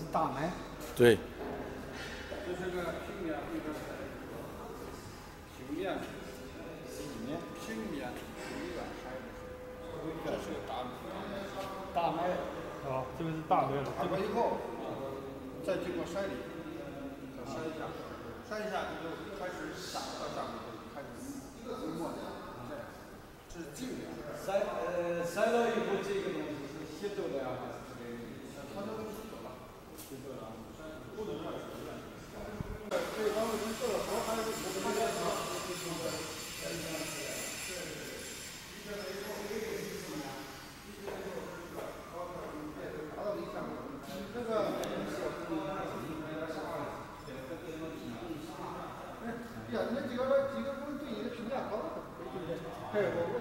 大麦。 对。 这是个平面，平面、细面、平面、平面还是这是大麦。 啊，这个是大麦了。 打过以后，再经过筛粒，再筛一下，筛一下你就开始撒到上面，开始磨这样，这是净面。筛了以后，这个东西是吸收的呀，还是这个？它都吸收了，吸收了，不能让水分。这方面能做得好，还是不能干啥？这个，呀，那几个不是对你的评价高了，对不对？